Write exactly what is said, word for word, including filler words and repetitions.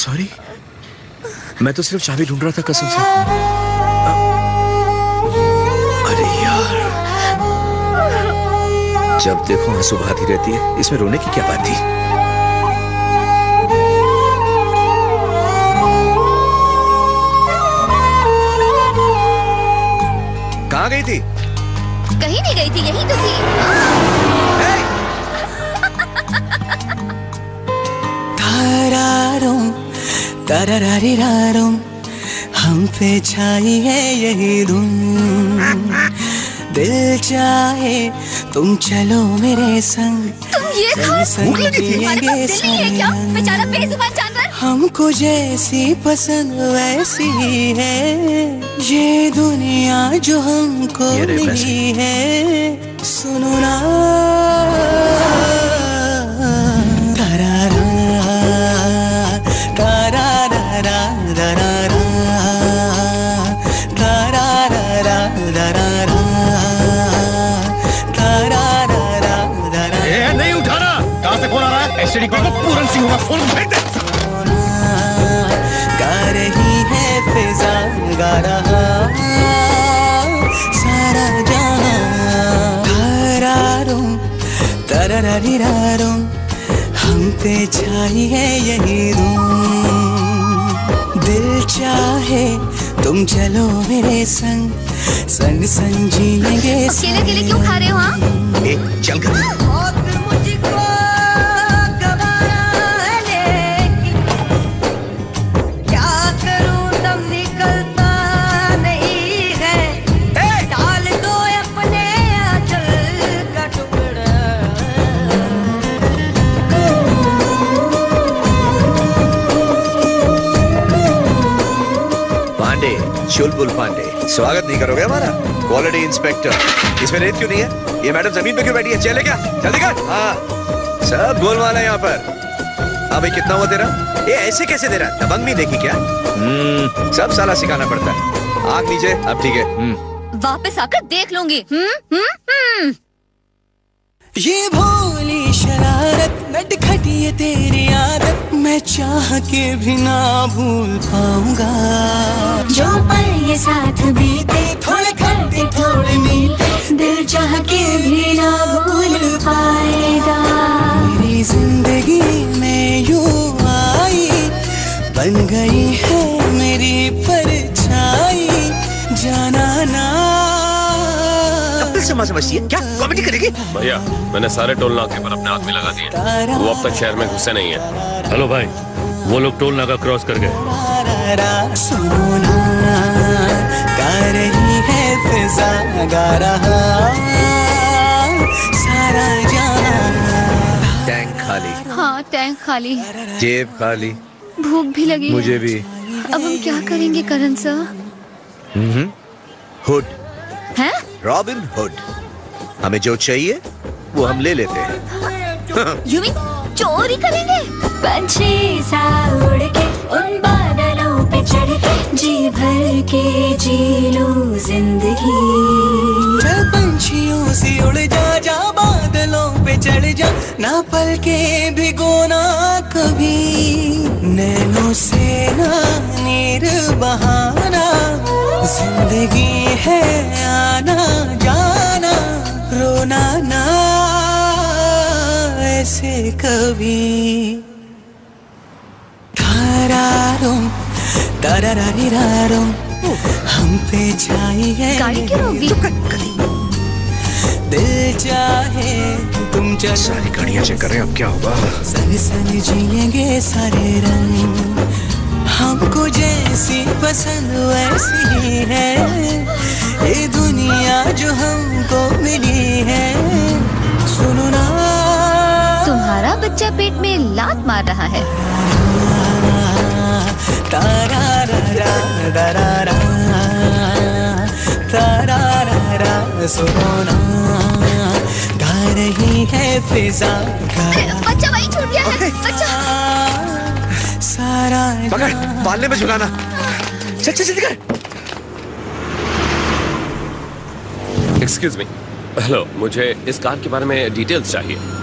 Sorry, मैं तो सिर्फ चाबी ढूंढ रहा था कसम से। अरे यार, जब देखो आंसू बहाती रहती है, इसमें रोने की क्या बात थी? कहाँ गई थी? कहीं नहीं गई थी, यही तो थी। तारारों तारारारिरारों, हम पे छाई है यही धुन। दिल चाहे तुम चलो मेरे संग, तुम ये संग संग जिएंगे सारे रंग। बेचारा बेजुबान जानवर। हमको जैसी पसंद वैसी है ये दुनिया जो हमको मिली है। सुनो ना तारारा तारारा तारारा तारारा तारारा तारारा। ए, नहीं उठाना। कहाँ से फोन आ रहा है? एसटीडी कॉल को पूरन सिंह का फोन भेज दे। गा रही है फिजा, गा रहा सारा जहां। तारारों तारारारिरारों, हम पे छाई है यही धुन। दिल चाहे तुम चलो मेरे संग, संग संग जिएंगे। अकेले अकेले क्यों खा रहे हो? हाँ, चल कर। चुलबुल पांडे, स्वागत नहीं करोगे हमारा? Quality inspector. इसमें रेत क्यों नहीं है? ये मैडम जमीन पे क्यों बैठी है? चले क्या? जल्दी कर। हाँ, सब गोलमाल है यहाँ पर। हाँ भाई, कितना हुआ तेरा? ये ऐसे कैसे दे रहा है? दबंग नहीं देखी क्या? हम्म, सब साला सिखाना पड़ता है। आँख नीचे, अब ठीक है। वापस आकर देख लूंगी। हम्म हम्म हम्म। ये भोली शरारत नटखटी ये तेरी आदत, मैं चाह के भी ना भूल पाऊंगा। जो पल ये साथ बीते, थोड़े खट्टे थोड़े मीठे, दिल चाह के भी ना भूल पाएगा। मेरी जिंदगी में यूं आई, बन गई है मेरी परछाई। जाना ना समझती है क्या? कॉमेडी करेगी? भैया, मैंने सारे टोल नाके पर अपने आदमी लगा दिए, वो अब तक शहर में घुसे नहीं है। हेलो भाई, वो लोग टोल नाका क्रॉस कर गए। सुनो ना, गा रही है फिजा, गा रहा सारा जहां। टैंक खाली। हाँ, टैंक खाली, जेब खाली, भूख भी लगी। मुझे भी। अब हम क्या करेंगे करण सर? हम्म, हुड हैं? Robin Hood. हमें जो चाहिए वो हम ले लेते हैं। यू मीन चोरी करेंगे? पंछी सा उड़ के उन बादलों पे चढ़ के, जी भर के जी लो जिंदगी। चल पंछियों से उड़ जा, जा बादलों पे चढ़ जा, ना पल के भिगोना कभी। नैनों से ना नीर बहाना, जिंदगी है आना जाना, रोना ना ऐसे कभी। तारारों तारारारिरारों, हम पे छाई है गाड़ी क्यों रोक दी? दिल चाहे तुम चलो, सारी गाड़ियां चेक कर रहे हैं, अब क्या होगा? संग संग जिएंगे सारे रंग। हमको जैसी पसंद वैसी है ये दुनिया जो हमको मिली है। सुनो ना, तुम्हारा बच्चा पेट में लात मार रहा है। तारारा तारारा तारारा, सुनो ना, गा रही है फिजा, बच्चा वही छूट गया है। बच्चा सारा पकड़, पालने में झुकाना। चल चल जल्दी कर। एक्सक्यूज मी, हेलो, मुझे इस कार के बारे में डिटेल्स चाहिए।